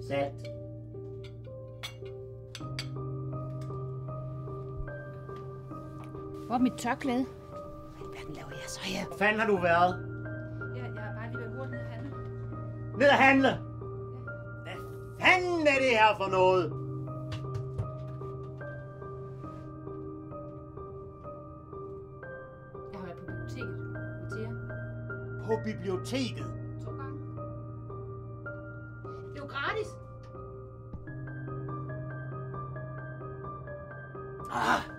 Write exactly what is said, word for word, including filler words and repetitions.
Salt. Hvor er mit tørklæde? Hvad laver jeg så her? Hvor fanden har du været? Ja, jeg har bare lige været hurtigt ned at handle. Ned at handle? Ja. Hvad fanden er det her for noget? Jeg har været på biblioteket med Thea. På biblioteket? To gange. Det er jo gratis. Ah!